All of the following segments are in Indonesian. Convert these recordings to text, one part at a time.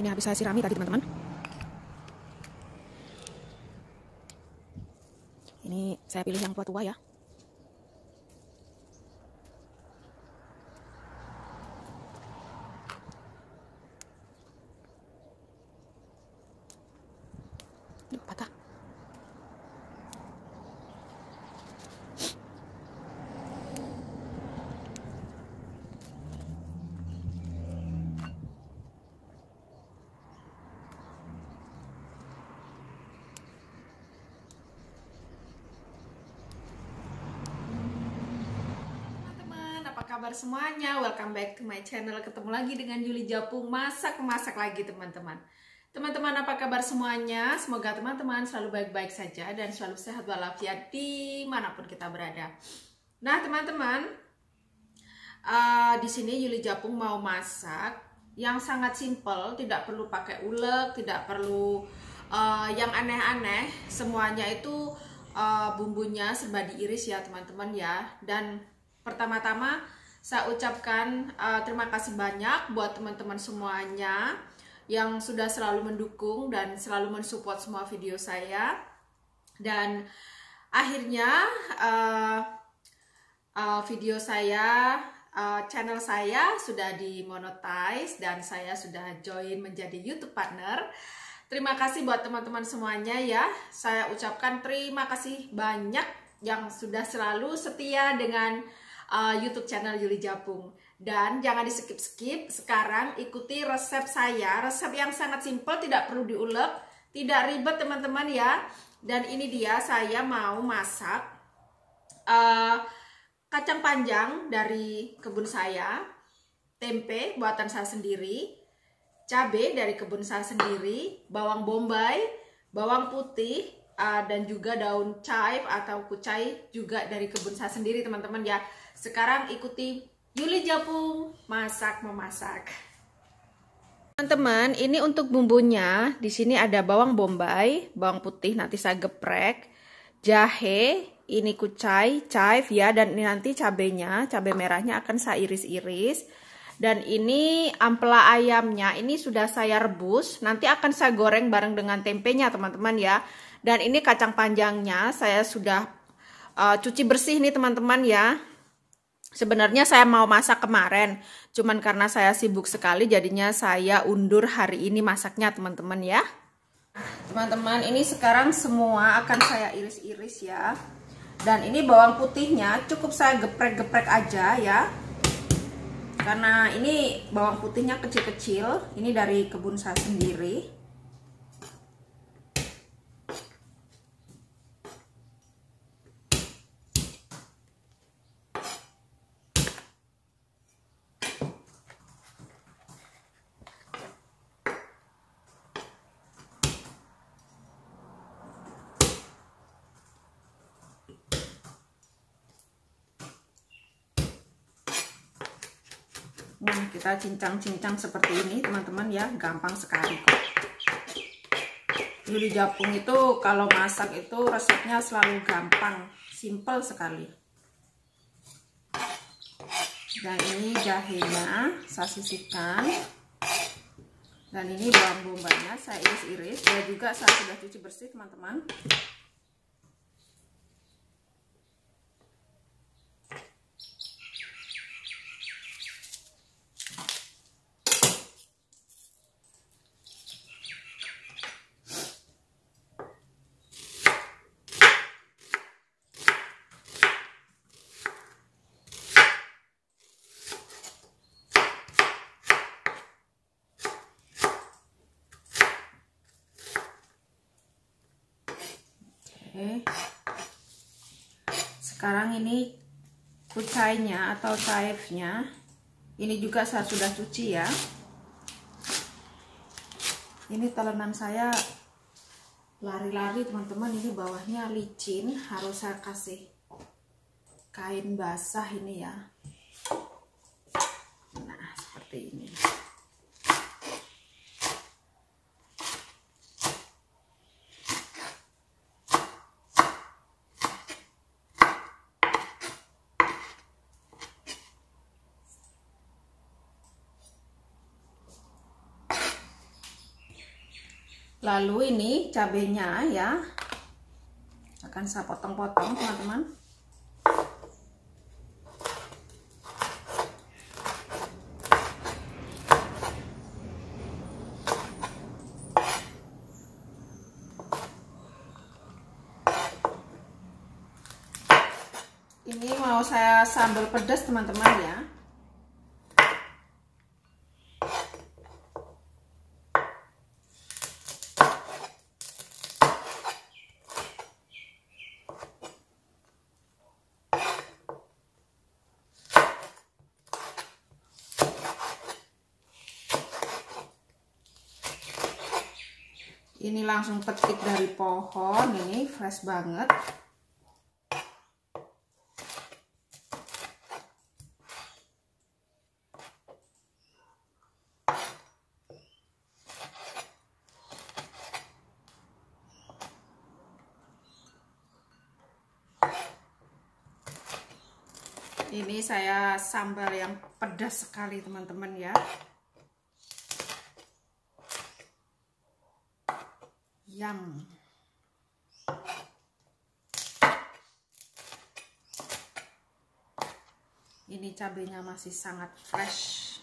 Ini habis saya sirami tadi teman-teman. Ini saya pilih yang tua-tua ya. Duh, patah. Apa kabar semuanya? Welcome back to my channel. Ketemu lagi dengan Yuli Japung, masak lagi teman-teman. Teman-teman, apa kabar semuanya? Semoga teman-teman selalu baik-baik saja dan selalu sehat walafiat dimanapun kita berada. Nah teman-teman, di sini Yuli Japung mau masak yang sangat simple, tidak perlu pakai ulek, tidak perlu yang aneh-aneh. Semuanya itu bumbunya serba diiris ya teman-teman ya. Dan pertama-tama saya ucapkan terima kasih banyak buat teman-teman semuanya yang sudah selalu mendukung dan selalu mensupport semua video saya. Dan akhirnya video saya, channel saya sudah dimonetize dan saya sudah join menjadi YouTube partner. Terima kasih buat teman-teman semuanya ya. Saya ucapkan terima kasih banyak yang sudah selalu setia dengan YouTube channel Yuli Japung. Dan jangan di skip-skip. Sekarang ikuti resep saya. Resep yang sangat simpel, tidak perlu diulek, tidak ribet teman-teman ya. Dan ini dia, saya mau masak kacang panjang dari kebun saya, tempe buatan saya sendiri, cabai dari kebun saya sendiri, bawang bombay, bawang putih, dan juga daun chive atau kucai juga dari kebun saya sendiri teman-teman ya. Sekarang ikuti Yuli Japung masak memasak. Teman-teman, ini untuk bumbunya. Di sini ada bawang bombay, bawang putih nanti saya geprek, jahe, ini kucai, chive ya, dan ini nanti cabenya, cabai merahnya akan saya iris-iris. Dan ini ampela ayamnya, ini sudah saya rebus, nanti akan saya goreng bareng dengan tempenya teman-teman ya. Dan ini kacang panjangnya saya sudah cuci bersih nih teman-teman ya. Sebenarnya saya mau masak kemarin, cuman karena saya sibuk sekali jadinya saya undur hari ini masaknya teman-teman ya. Teman-teman, ini sekarang semua akan saya iris-iris ya. Dan ini bawang putihnya cukup saya geprek-geprek aja ya. Karena ini bawang putihnya kecil-kecil, ini dari kebun saya sendiri. Nah, kita cincang-cincang seperti ini teman-teman ya, gampang sekali kok. Yuli Japung itu kalau masak itu resepnya selalu gampang, simple sekali. Dan ini jahenya saya sisihkan. Dan ini bawang bombaynya saya iris-iris, dan juga saya sudah cuci bersih teman-teman. Oke. Sekarang ini kucainya atau chive-nya ini juga saya sudah cuci ya. Ini telenan saya lari-lari teman-teman, ini bawahnya licin, harus saya kasih kain basah ini ya. Nah, seperti ini. Lalu ini cabenya ya, akan saya potong-potong teman-teman. Ini mau saya sambal pedas teman-teman ya. Ini langsung petik dari pohon, ini fresh banget. Ini saya sambal yang pedas sekali teman-teman ya. Yum. Ini cabenya masih sangat fresh.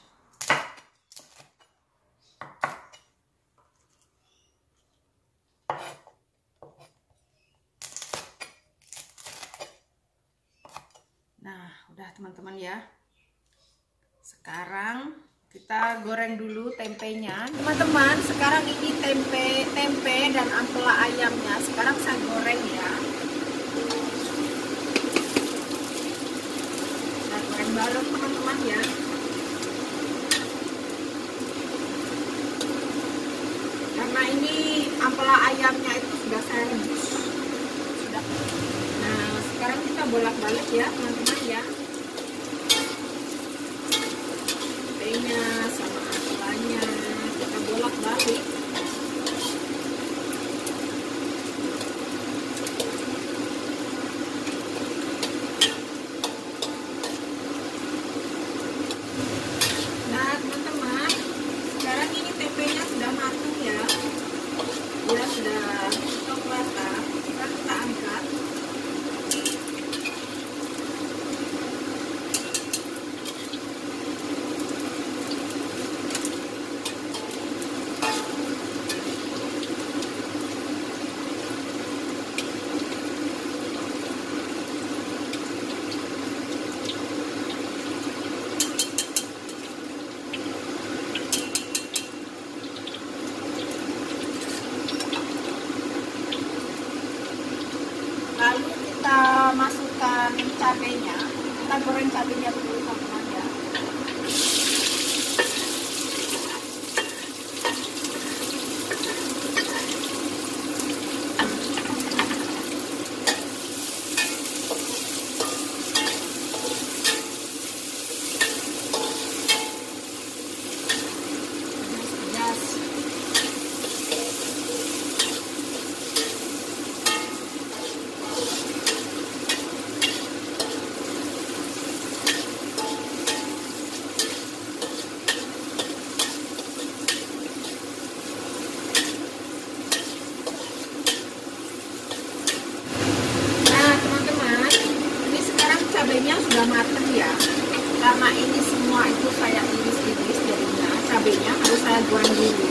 Nah, udah teman-teman ya. Sekarang kita goreng dulu tempenya. Teman-teman, sekarang ini tempe dan ampela ayamnya sekarang saya goreng ya. Saya goreng bareng teman-teman ya. Karena ini ampela ayamnya itu sudah saya rebus. Sudah. Nah, sekarang kita bolak-balik ya teman-teman ya. Tempenya sama ampelanya kita bolak-balik. Nah teman-teman, sekarang ini tempenya sudah matang ya. Dia sudah coklatan. Sekarang kita angkat. Lalu kita masukkan cabenya. Kita goreng cabenya dulu teman-teman ya. Pedas-pedas. Cabenya sudah matang ya, karena ini semua itu saya iris-iris, jadinya cabenya harus saya goreng dulu.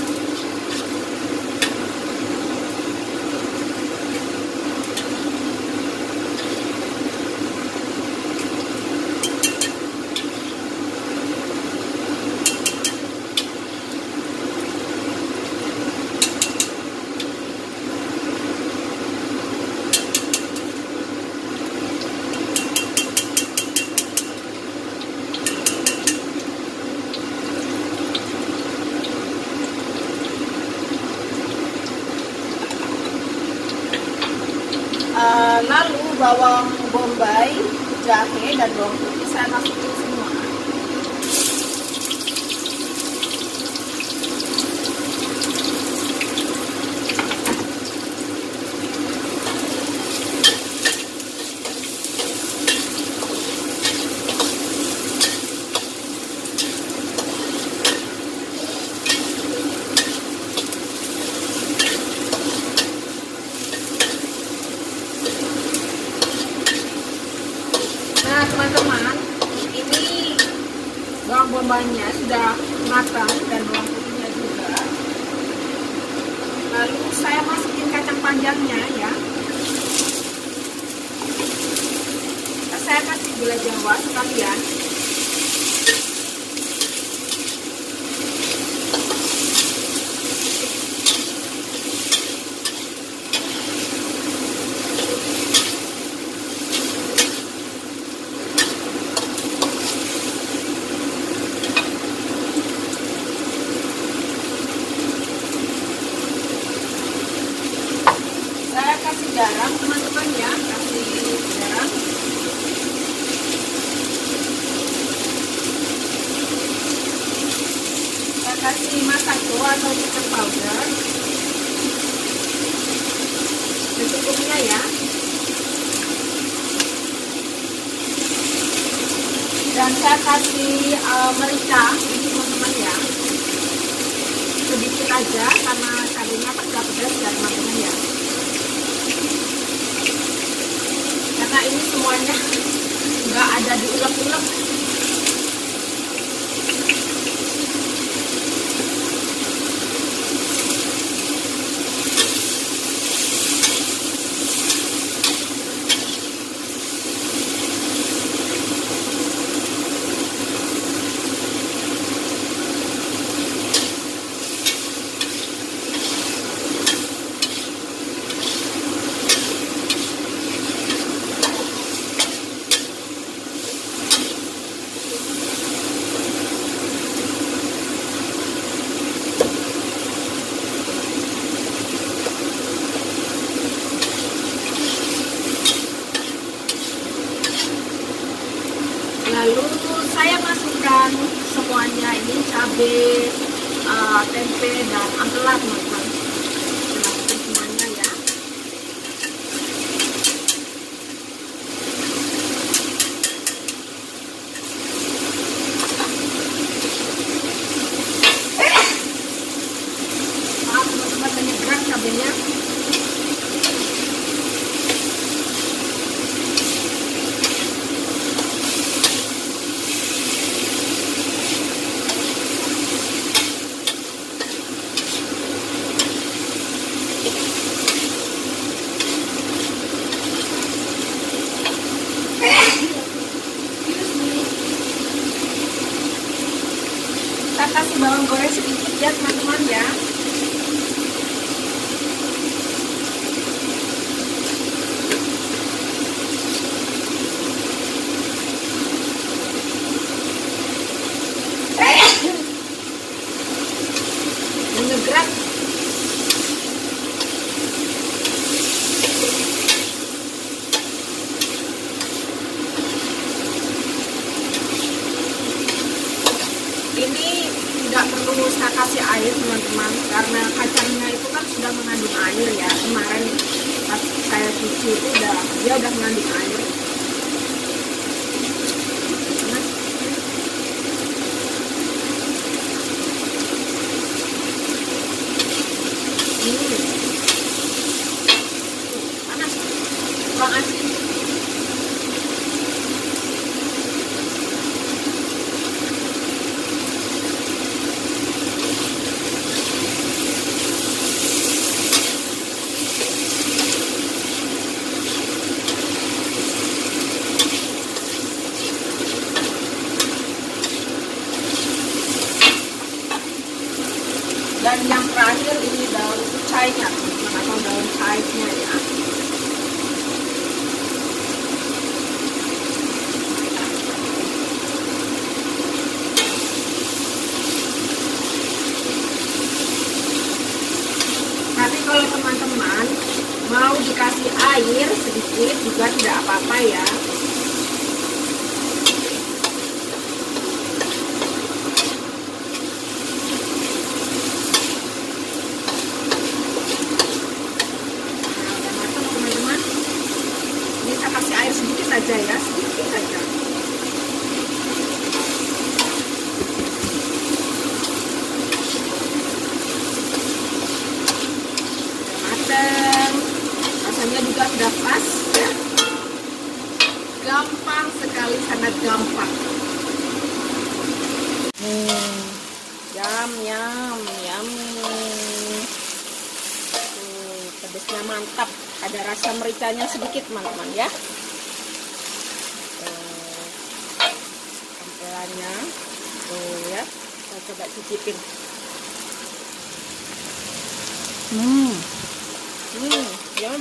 Lalu bawang bombay, jahe, dan bawang putih saya masukin semua. Nah teman-teman, ini bawang bombaynya sudah matang dan bawang putihnya juga. Lalu saya masukin kacang panjangnya ya. Saya kasih gula jawa sekalian. Saya kasih garam teman-teman ya, kasih garam. Saya kasih masako atau chicken powder secukupnya ya. Dan saya kasih merica ini teman-teman ya, sedikit aja karena cabenya pedas ya teman-teman ya. Karena ini semuanya nggak ada diulek-ulek. Lalu saya masukkan semuanya ini cabai, tempe dan ampela teman-teman. Masukkan semuanya ya. Maaf teman-teman, banyak gerak cabainya. Saya kasih bawang goreng sedikit ya teman-teman ya. Mengegerak. Ini tidak perlu saya kasih air teman-teman, karena kacangnya itu kan sudah mengandung air ya. Kemarin pas saya cuci itu dia udah mengandung air. Panas, kurang asin. Dan yang terakhir ini daun kucainya teman-teman, atau daun chive-nya ya. Tapi kalau teman-teman mau dikasih air sedikit juga tidak apa-apa ya. Kasih air sedikit saja ya, sedikit saja. Matang, rasanya juga sudah pas ya. Gampang sekali. sekali, sangat gampang. Yum, yum, yummy. Pedasnya mantap. Ada rasa mericanya sedikit, teman-teman ya. Tampilannya, tuh ya. Kita coba cicipin. Yum.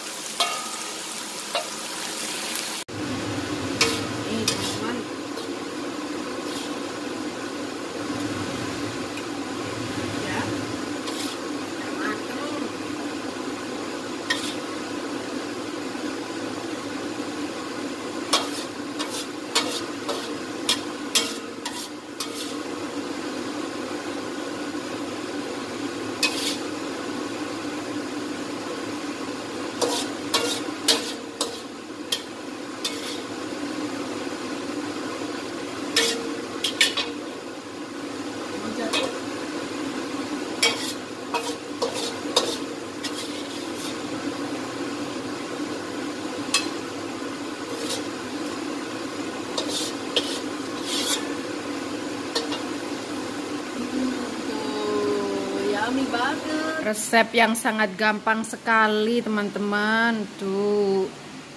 Yummy banget. Resep yang sangat gampang sekali, teman-teman. Tuh.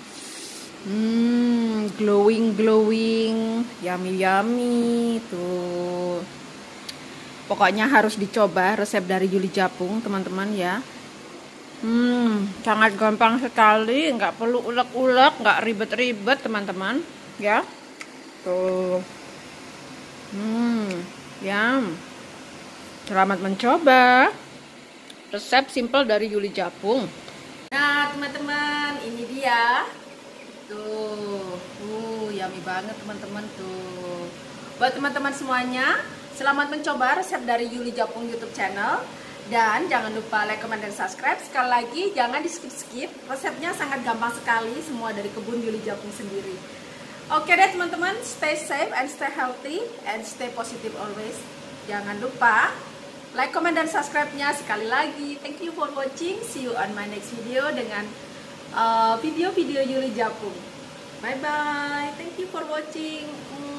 Glowing, yummy. Tuh. Pokoknya harus dicoba resep dari Yuli Japung, teman-teman ya. Sangat gampang sekali, nggak perlu ulek-ulek, nggak ribet-ribet, teman-teman ya. Tuh. Yum. Selamat mencoba resep simple dari Yuli Japung. Nah, teman-teman, ini dia. Tuh, yummy banget, teman-teman tuh. Buat teman-teman semuanya, selamat mencoba resep dari Yuli Japung YouTube channel. Dan jangan lupa like, comment, dan subscribe. Sekali lagi, jangan di skip-skip. Resepnya sangat gampang sekali, semua dari kebun Yuli Japung sendiri. Oke deh teman-teman, stay safe and stay healthy and stay positive always. Jangan lupa like, comment, dan subscribe-nya sekali lagi. Thank you for watching. See you on my next video dengan video-video Yuli Japung. Bye-bye. Thank you for watching.